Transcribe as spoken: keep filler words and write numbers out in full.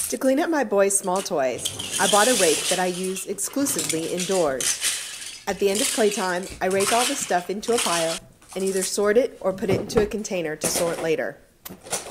To clean up my boys' small toys, I bought a rake that I use exclusively indoors. At the end of playtime, I rake all the stuff into a pile and either sort it or put it into a container to sort later.